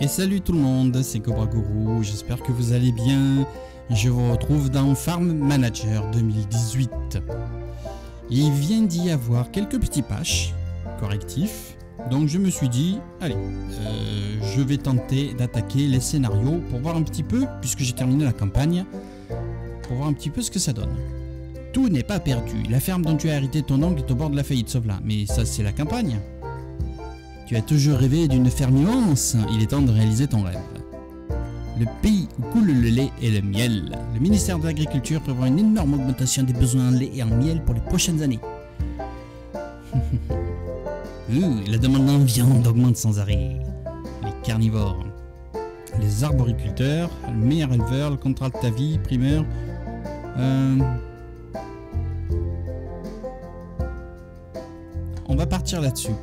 Et salut tout le monde, c'est Cobra Guru, j'espère que vous allez bien. Je vous retrouve dans Farm Manager 2018. Il vient d'y avoir quelques petits patchs correctifs, donc je me suis dit, allez, je vais tenter d'attaquer les scénarios pour voir un petit peu, puisque j'ai terminé la campagne, pour voir un petit peu ce que ça donne. Tout n'est pas perdu, la ferme dont tu as hérité ton oncle est au bord de la faillite, sauve-la. Mais ça c'est la campagne. Tu as toujours rêvé d'une ferme immense, il est temps de réaliser ton rêve. Le pays où coule le lait et le miel. Le ministère de l'Agriculture prévoit une énorme augmentation des besoins en lait et en miel pour les prochaines années. La demande en viande augmente sans arrêt. Les carnivores. Les arboriculteurs, le meilleur éleveur, le contrat de ta vie, primeur. On va partir là-dessus.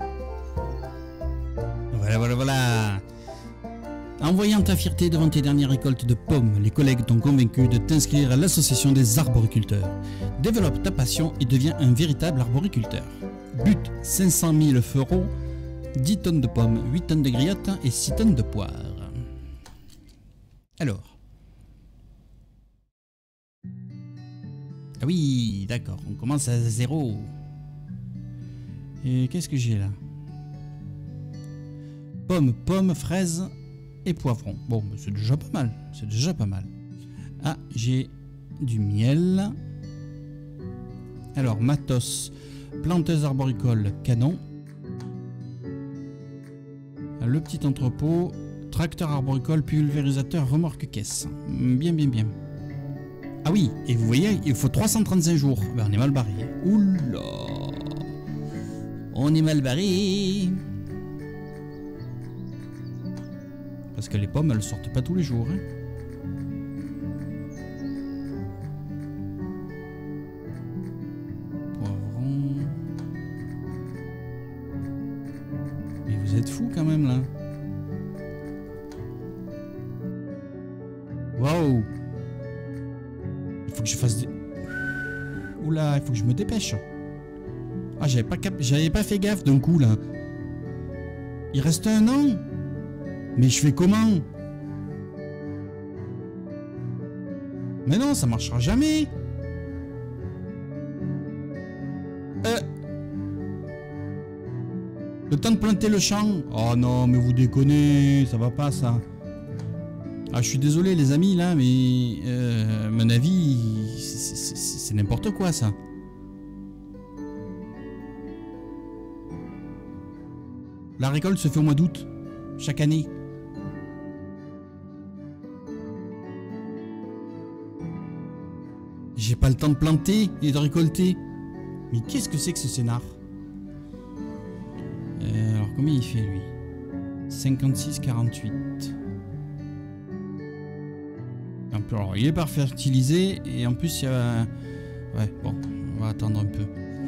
Voilà. En voyant ta fierté devant tes dernières récoltes de pommes, les collègues t'ont convaincu de t'inscrire à l'association des arboriculteurs. Développe ta passion et deviens un véritable arboriculteur. But 500 000 feuilles, 10 tonnes de pommes, 8 tonnes de griottes et 6 tonnes de poires. Alors. Ah oui, d'accord, on commence à 0. Et qu'est-ce que j'ai là? Pommes, fraises et poivrons. Bon, c'est déjà pas mal. Ah, j'ai du miel. Alors, matos, planteuse arboricole, canon. Le petit entrepôt, tracteur arboricole, pulvérisateur, remorque caisse. Bien. Ah oui, et vous voyez, il faut 335 jours. Ben, on est mal barré. Oula! On est mal barré. Parce que les pommes, elles sortent pas tous les jours. Hein. Poivron. Mais vous êtes fous quand même là. Waouh! Il faut que je fasse des... Oula, il faut que je me dépêche. Ah, j'avais pas fait gaffe d'un coup là. Il reste un an. Mais je fais comment? Mais non, ça marchera jamais. Le temps de planter le champ. Oh non, mais vous déconnez, ça va pas ça. Ah, je suis désolé les amis là, mais à mon avis, c'est n'importe quoi ça. La récolte se fait au mois d'août, chaque année. J'ai pas le temps de planter et de récolter. Mais qu'est-ce que c'est que ce scénar? Alors combien il fait lui? 56,48. Alors il est pas fertilisé et en plus il y a... Ouais bon, on va attendre un peu.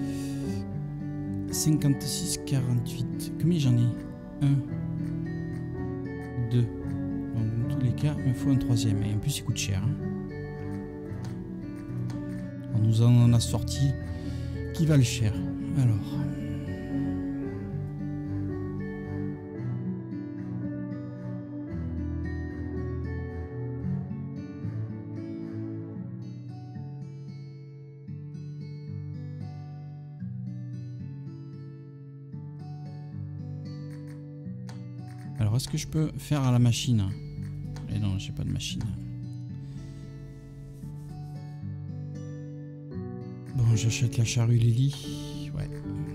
56,48. Combien j'en ai? 1, 2. Donc dans tous les cas, il me faut un troisième. Et en plus il coûte cher. Hein. On nous en a sorti qui valent cher. Alors est-ce que je peux faire à la machine? Et non, j'ai pas de machine. Bon, j'achète la charrue Lily. Ouais.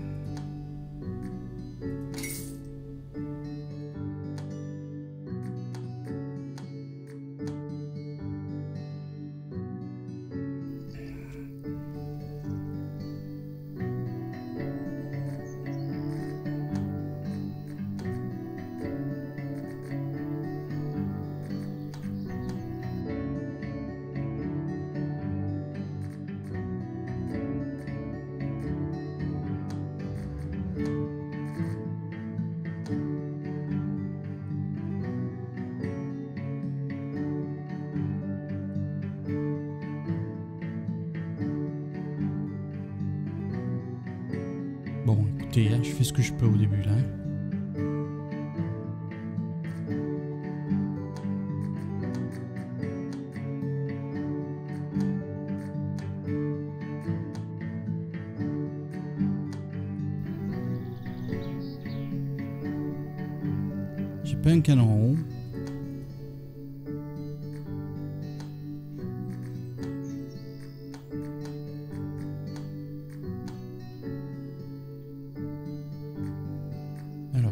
Bon, écoutez, hein, je fais ce que je peux au début là. pas un canon en haut. Alors,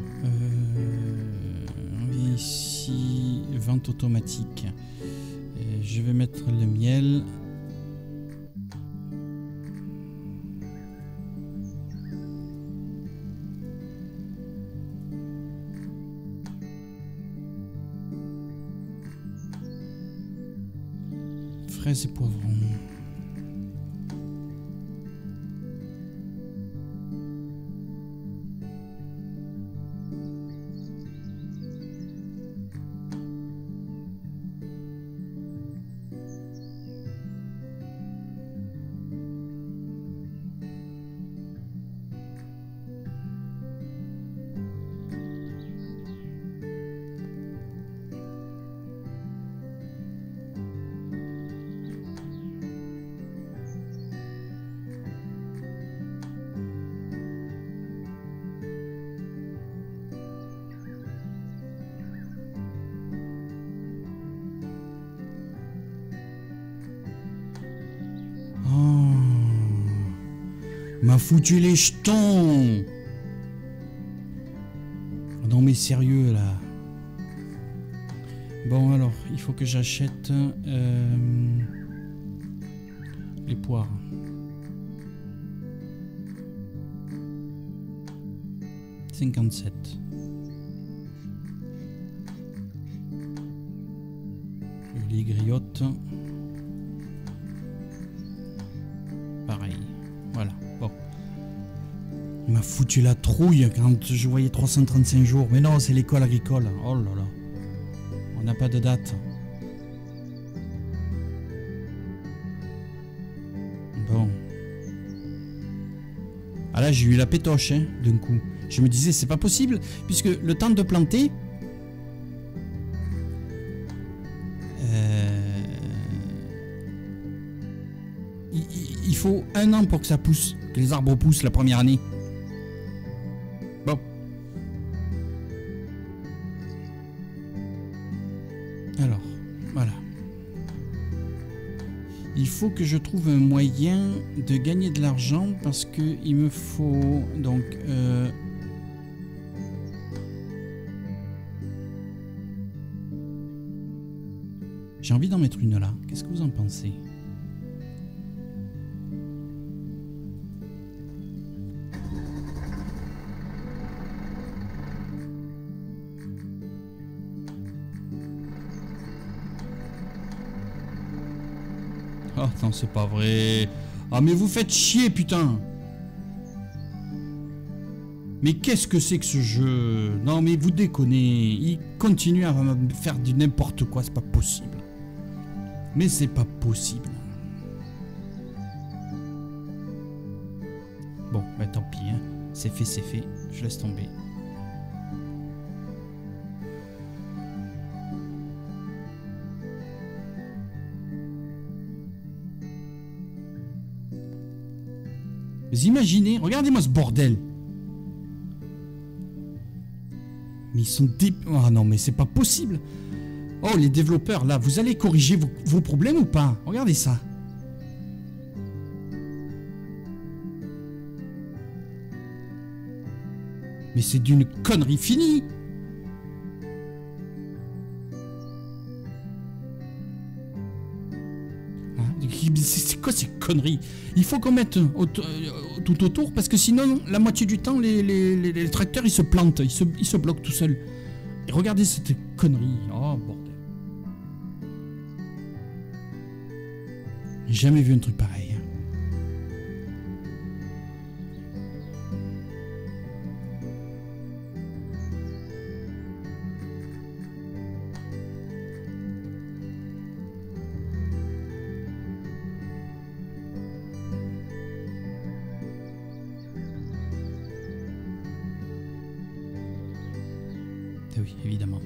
on vient ici, vente automatique. Et je vais mettre le miel. Fraises et poivrons. M'a foutu les jetons. Non mais sérieux là. Bon alors, il faut que j'achète les poires. « 57. Les griottes. Pareil. Voilà. Bon. Il m'a foutu la trouille quand je voyais 335 jours. Mais non, c'est l'école agricole. Oh là là. On n'a pas de date. Bon. Ah là, j'ai eu la pétoche, hein, d'un coup. Je me disais, c'est pas possible, puisque le temps de planter... il faut 1 an pour que ça pousse, que les arbres poussent la première année. Bon. Alors, voilà. Il faut que je trouve un moyen de gagner de l'argent parce que il me faut donc... J'ai envie d'en mettre une là. Qu'est-ce que vous en pensez ? Oh non, c'est pas vrai. Ah mais vous faites chier, putain. Mais qu'est-ce que c'est que ce jeu? Non mais vous déconnez. Il continue à me faire du n'importe quoi, c'est pas possible. Mais c'est pas possible. Bon, bah tant pis, hein. C'est fait, je laisse tomber. Vous imaginez, regardez-moi ce bordel. Mais ils sont oh non, mais c'est pas possible. Oh, les développeurs, là, vous allez corriger vos problèmes ou pas? Regardez ça. Mais c'est d'une connerie finie. C'est quoi ces conneries? Il faut qu'on mette tout autour parce que sinon, la moitié du temps, les tracteurs, ils se plantent, ils se bloquent tout seuls. Et regardez cette connerie. Oh, bordel. J'ai jamais vu un truc pareil. Oui, évidemment.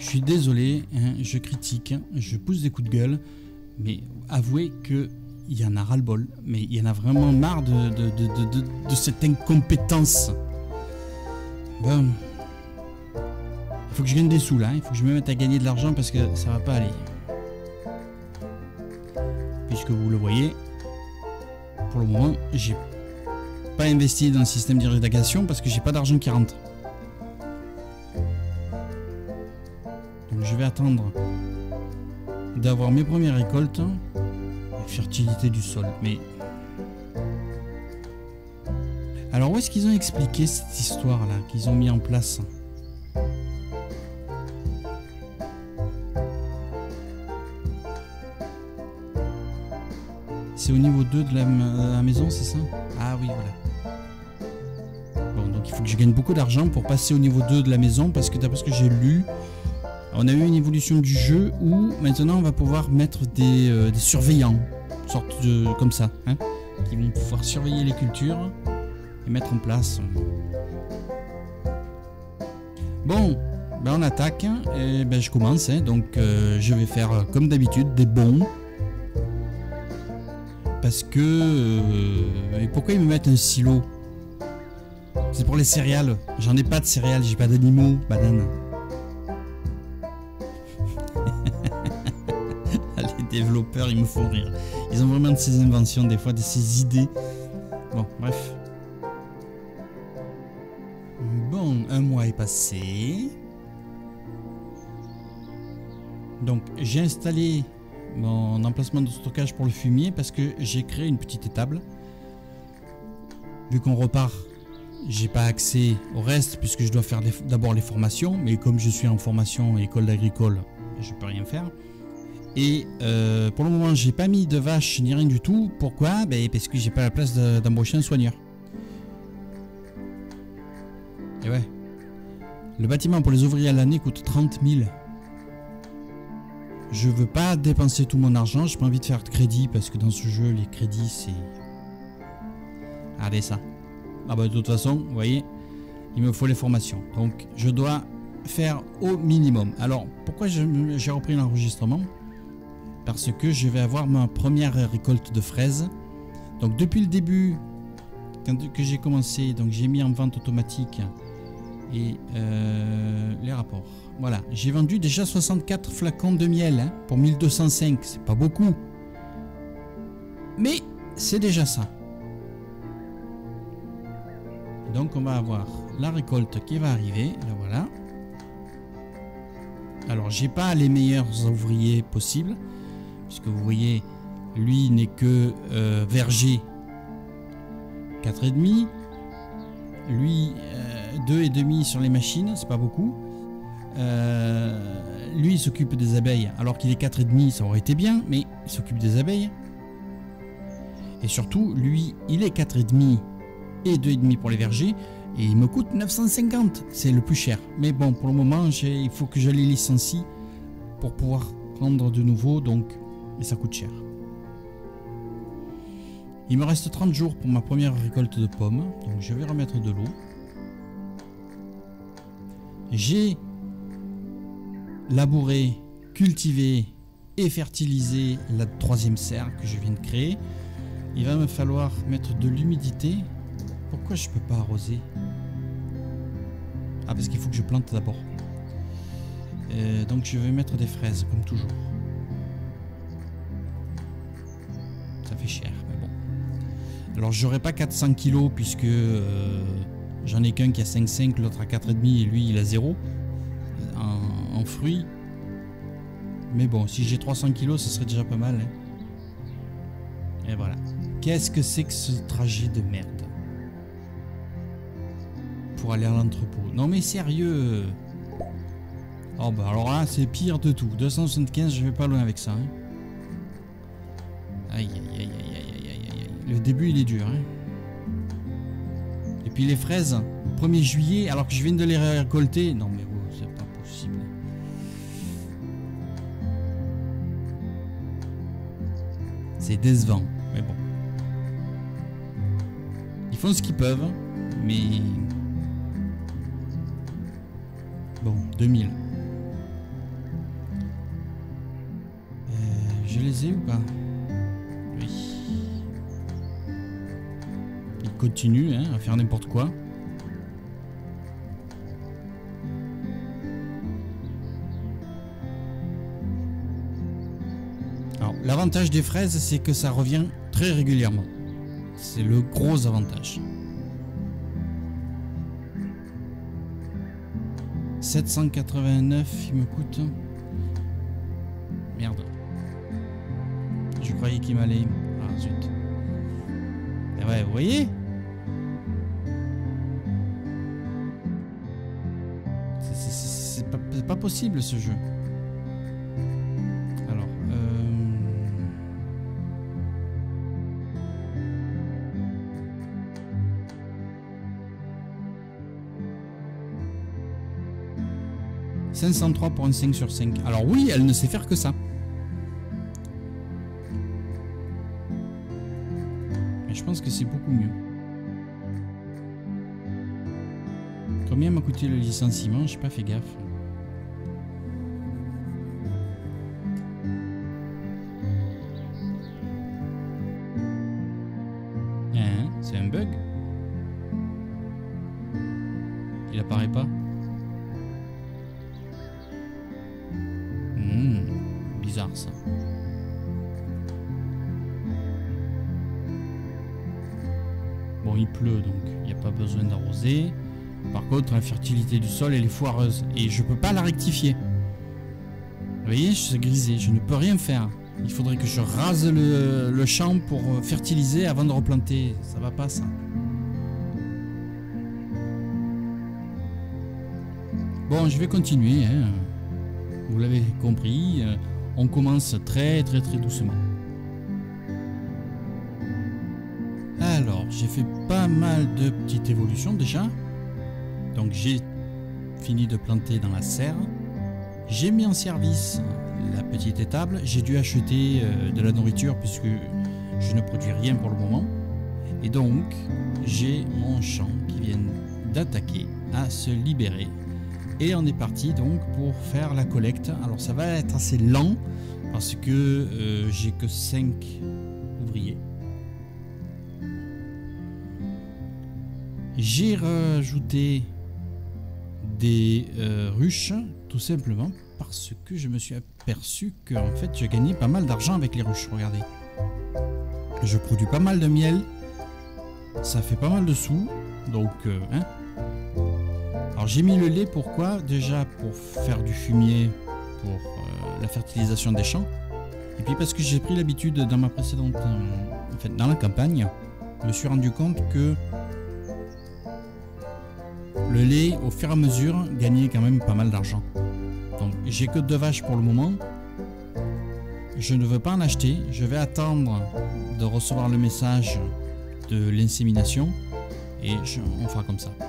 suis désolé, hein, je critique, je pousse des coups de gueule, mais avouez que il y en a ras-le-bol, mais il y en a vraiment marre de cette incompétence. Bon. Il faut que je gagne des sous là, il faut que je me mette à gagner de l'argent parce que ça va pas aller. Puisque vous le voyez, pour le moment, j'ai pas investi dans le système d'irrigation parce que j'ai pas d'argent qui rentre. Donc je vais attendre d'avoir mes premières récoltes. Fertilité du sol, mais... Alors où est-ce qu'ils ont expliqué cette histoire-là, qu'ils ont mis en place? C'est au niveau 2 de la maison, c'est ça? Ah oui, voilà. Bon, donc il faut que je gagne beaucoup d'argent pour passer au niveau 2 de la maison, parce que d'après ce que j'ai lu, on a eu une évolution du jeu où maintenant on va pouvoir mettre des surveillants, sorte de comme ça, hein, qui vont pouvoir surveiller les cultures et mettre en place. Bon, ben on attaque, et ben je commence, hein, donc je vais faire comme d'habitude des bons. Parce que... et pourquoi ils me mettent un silo? C'est pour les céréales. J'en ai pas de céréales, j'ai pas d'animaux, banane. Les développeurs, ils me font rire. Ils ont vraiment de ces inventions, des fois, de ces idées. Bon, bref. Bon, un mois est passé. Donc, j'ai installé mon emplacement de stockage pour le fumier parce que j'ai créé une petite étable. Vu qu'on repart, j'ai pas accès au reste puisque je dois faire d'abord les formations. Mais comme je suis en formation école d'agricole, je peux rien faire. Et pour le moment, j'ai pas mis de vache ni rien du tout. Pourquoi? Ben, parce que j'ai pas la place d'embaucher un soigneur. Et ouais. Le bâtiment pour les ouvriers à l'année coûte 30 000. Je veux pas dépenser tout mon argent. J'ai pas envie de faire de crédit parce que dans ce jeu, les crédits, c'est... Regardez ça. Ah bah de toute façon, vous voyez, il me faut les formations. Donc, je dois faire au minimum. Alors, pourquoi j'ai repris l'enregistrement? Parce que je vais avoir ma première récolte de fraises. Donc depuis le début, que j'ai commencé, donc j'ai mis en vente automatique et les rapports. Voilà, j'ai vendu déjà 64 flacons de miel hein, pour 1205. C'est pas beaucoup, mais c'est déjà ça. Donc on va avoir la récolte qui va arriver. Là voilà. Alors j'ai pas les meilleurs ouvriers possibles. Puisque vous voyez, lui n'est que verger 4,5. Lui, 2,5 sur les machines, c'est pas beaucoup. Lui, il s'occupe des abeilles, alors qu'il est 4,5, ça aurait été bien, mais il s'occupe des abeilles. Et surtout, lui, il est 4,5 et 2,5 pour les vergers, et il me coûte 950, c'est le plus cher. Mais bon, pour le moment, il faut que je les licencie pour pouvoir prendre de nouveau, donc... Et ça coûte cher. Il me reste 30 jours pour ma première récolte de pommes. Donc je vais remettre de l'eau. J'ai labouré, cultivé et fertilisé la troisième serre que je viens de créer. Il va me falloir mettre de l'humidité. Pourquoi je peux pas arroser? Ah, parce qu'il faut que je plante d'abord. Donc je vais mettre des fraises comme toujours. Ça fait cher, mais bon. Alors j'aurai pas 400 kilos puisque j'en ai qu'un qui a 5,5, l'autre a 4,5 et lui il a 0 en fruits. Mais bon, si j'ai 300 kilos, ce serait déjà pas mal. Hein. Et voilà. Qu'est-ce que c'est que ce trajet de merde pour aller à l'entrepôt? Non mais sérieux. Oh bah alors là c'est pire de tout. 275, je vais pas loin avec ça. Hein. Aïe aïe aïe aïe aïe aïe aïe. Le début il est dur. Hein. Et puis les fraises, 1er juillet, alors que je viens de les récolter. Non mais oh, c'est pas possible. C'est décevant, mais bon. Ils font ce qu'ils peuvent, mais... Bon, 2000. Je les ai ou pas? Oui. Il continue hein, à faire n'importe quoi. Alors, l'avantage des fraises, c'est que ça revient très régulièrement. C'est le gros avantage. 789, il me coûte. Merde. Je croyais qu'il m'allait. Ah zut. Et ouais, vous voyez? C'est pas possible ce jeu. Alors, 503 pour un 5 sur 5. Alors oui, elle ne sait faire que ça. Mais je pense que c'est beaucoup mieux. Combien m'a coûté le licenciement? J'ai pas fait gaffe. Hein, c'est un bug? Il apparaît pas? Bizarre ça. Bon, il pleut donc il n'y a pas besoin d'arroser. Par contre, la fertilité du sol elle est foireuse et je peux pas la rectifier. Vous voyez, c'est grisé, je ne peux rien faire. Il faudrait que je rase le champ pour fertiliser avant de replanter. Ça va pas ça. Bon, je vais continuer. Hein. Vous l'avez compris. On commence très doucement. Alors, j'ai fait pas mal de petites évolutions déjà. Donc j'ai fini de planter dans la serre. J'ai mis en service la petite étable. J'ai dû acheter de la nourriture puisque je ne produis rien pour le moment. Et donc, j'ai mon champ qui vient d'attaquer à se libérer. Et on est parti donc pour faire la collecte. Alors ça va être assez lent parce que j'ai que 5 ouvriers. J'ai rajouté des ruches tout simplement parce que je me suis aperçu que en fait je gagnais pas mal d'argent avec les ruches. Regardez. Je produis pas mal de miel. Ça fait pas mal de sous. Donc hein. Alors j'ai mis le lait, pourquoi? Déjà pour faire du fumier pour la fertilisation des champs. Et puis parce que j'ai pris l'habitude dans ma précédente... en fait dans la campagne, je me suis rendu compte que le lait au fur et à mesure gagnait quand même pas mal d'argent. Donc j'ai que 2 vaches pour le moment. Je ne veux pas en acheter. Je vais attendre de recevoir le message de l'insémination et on fera comme ça.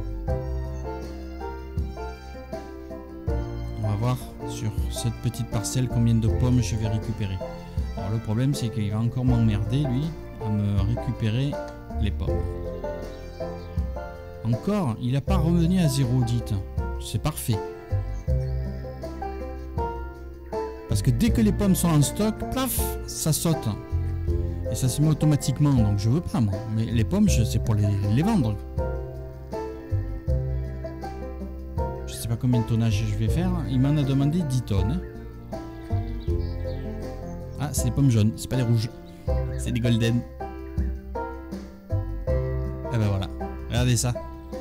Voir sur cette petite parcelle combien de pommes je vais récupérer. Alors le problème c'est qu'il va encore m'emmerder lui à me récupérer les pommes. Encore, il n'a pas revenu à 0, dites. C'est parfait. Parce que dès que les pommes sont en stock, plaf, ça saute. Et ça se met automatiquement, donc je veux pas moi. Mais les pommes, c'est pour les vendre. Je sais pas combien de tonnage je vais faire. Il m'en a demandé 10 tonnes. Ah, c'est des pommes jaunes, c'est pas des rouges. C'est des golden. Et ben voilà, regardez ça.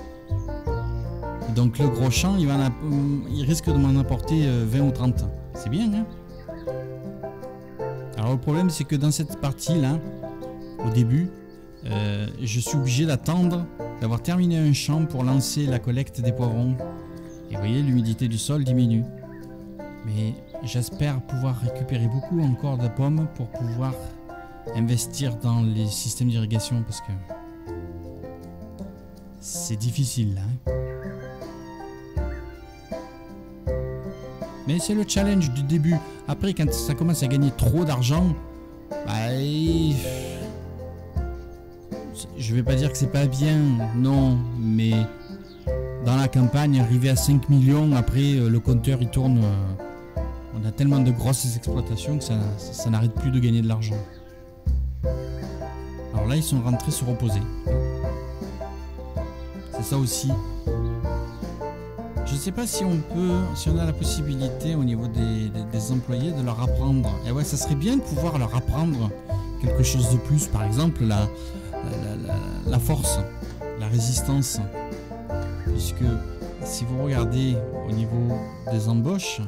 Donc le gros champ, il risque de m'en apporter 20 ou 30. C'est bien, hein? Alors le problème, c'est que dans cette partie-là, au début, je suis obligé d'attendre d'avoir terminé un champ pour lancer la collecte des poivrons. Et vous voyez, l'humidité du sol diminue. Mais j'espère pouvoir récupérer beaucoup encore de pommes pour pouvoir investir dans les systèmes d'irrigation parce que c'est difficile là. Mais c'est le challenge du début. Après, quand ça commence à gagner trop d'argent, bah, je vais pas dire que c'est pas bien, non, mais dans la campagne, arriver à 5 millions, après le compteur il tourne On a tellement de grosses exploitations que ça n'arrête plus de gagner de l'argent. Alors là, ils sont rentrés se reposer. C'est ça aussi. Je sais pas si on peut, si on a la possibilité au niveau des employés de leur apprendre. Et ouais, ça serait bien de pouvoir leur apprendre quelque chose de plus. Par exemple, la force, la résistance. Puisque si vous regardez au niveau des embauches,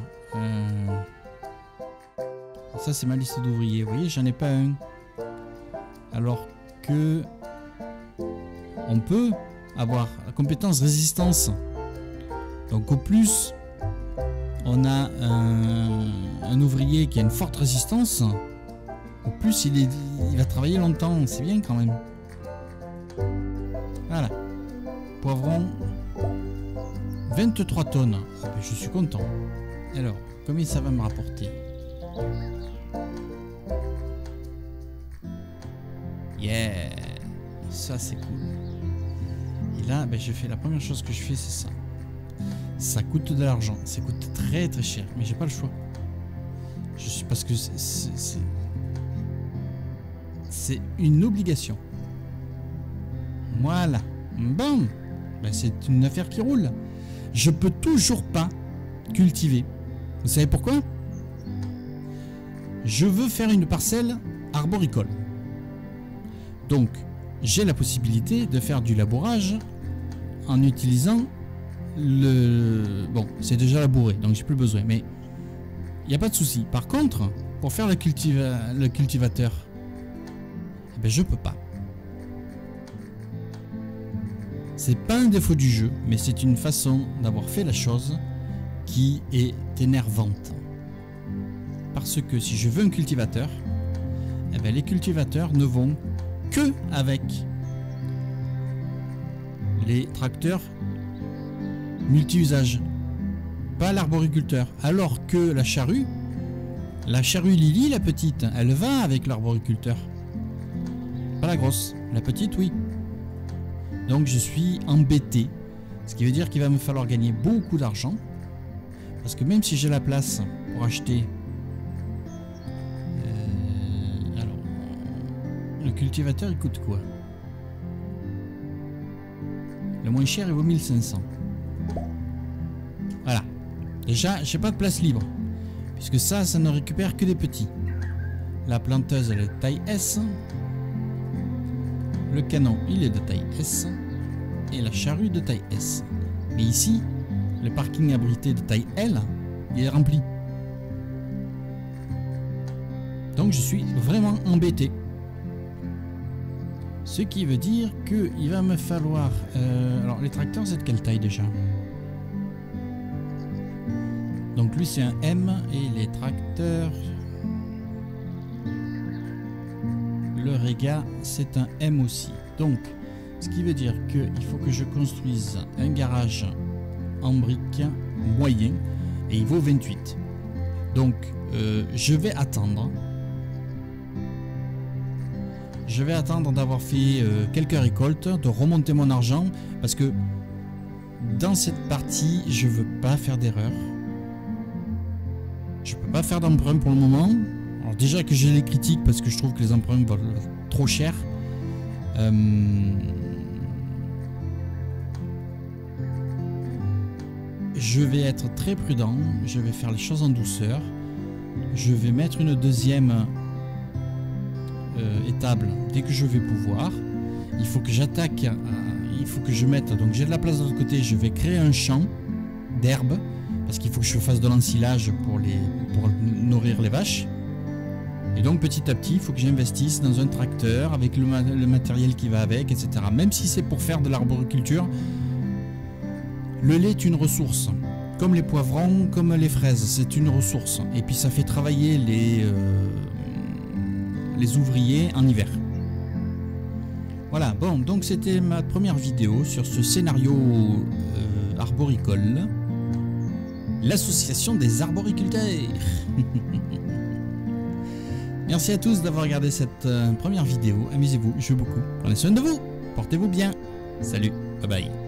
ça c'est ma liste d'ouvriers. Vous voyez, j'en ai pas un. Alors que on peut avoir la compétence résistance. Donc au plus on a un ouvrier qui a une forte résistance, au plus il va travailler longtemps. C'est bien quand même. Voilà. Poivron. 23 tonnes. Oh, ben je suis content. Alors, combien ça va me rapporter? Yeah, ça c'est cool. Et là, ben, je fais la première chose que je fais, c'est ça. Ça coûte de l'argent, ça coûte très très cher, mais j'ai pas le choix. Parce que c'est une obligation. Voilà. Bon, ben, c'est une affaire qui roule. Je peux toujours pas cultiver. Vous savez pourquoi? Je veux faire une parcelle arboricole. Donc, j'ai la possibilité de faire du labourage en utilisant le... Bon, c'est déjà labouré, donc j'ai plus besoin, mais il n'y a pas de souci. Par contre, pour faire le cultivateur, eh ben, je peux pas. C'est pas un défaut du jeu, mais c'est une façon d'avoir fait la chose qui est énervante. Parce que si je veux un cultivateur, eh ben, les cultivateurs ne vont que avec les tracteurs multi-usages, pas l'arboriculteur. Alors que la charrue Lily, la petite, elle va avec l'arboriculteur. Pas la grosse, la petite oui. Donc je suis embêté, ce qui veut dire qu'il va me falloir gagner beaucoup d'argent, parce que même si j'ai la place pour acheter, alors le cultivateur il coûte quoi? Le moins cher il vaut 1500. Voilà, déjà j'ai pas de place libre, puisque ça ne récupère que des petits. La planteuse elle est de taille S. Le canon, il est de taille S et la charrue de taille S. Mais ici, le parking abrité de taille L, il est rempli. Donc je suis vraiment embêté. Ce qui veut dire qu'il va me falloir... alors les tracteurs, c'est de quelle taille déjà? Donc lui c'est un M et les tracteurs... Le Rega, c'est un M aussi. Donc, ce qui veut dire qu'il faut que je construise un garage en briques moyen et il vaut 28. Donc, je vais attendre. Je vais attendre d'avoir fait quelques récoltes, de remonter mon argent parce que dans cette partie, je veux pas faire d'erreur. Je peux pas faire d'emprunt pour le moment. Alors déjà que j'ai les critiques parce que je trouve que les emprunts valent trop cher. Je vais être très prudent. Je vais faire les choses en douceur. Je vais mettre une deuxième étable dès que je vais pouvoir. Il faut que j'attaque. Il faut que je mette. Donc j'ai de la place de l'autre côté. Je vais créer un champ d'herbe parce qu'il faut que je fasse de l'ensilage pour nourrir les vaches. Et donc petit à petit, il faut que j'investisse dans un tracteur avec le matériel qui va avec, etc. Même si c'est pour faire de l'arboriculture, le lait est une ressource. Comme les poivrons, comme les fraises, c'est une ressource. Et puis ça fait travailler les ouvriers en hiver. Voilà, bon, donc c'était ma première vidéo sur ce scénario arboricole. L'association des arboriculteurs. Merci à tous d'avoir regardé cette première vidéo. Amusez-vous, jouez beaucoup. Prenez soin de vous. Portez-vous bien. Salut. Bye bye.